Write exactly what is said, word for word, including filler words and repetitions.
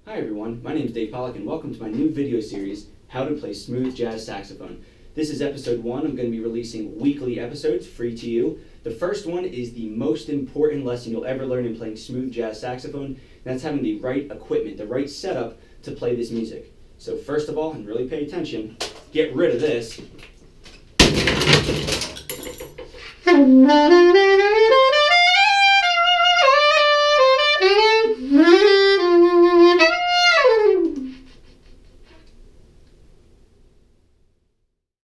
Hi everyone, my name is Dave Pollack and welcome to my new video series, How to Play Smooth Jazz Saxophone. This is episode one. I'm going to be releasing weekly episodes free to you. The first one is the most important lesson you'll ever learn in playing smooth jazz saxophone, and that's having the right equipment, the right setup to play this music. So first of all, and really pay attention, get rid of this.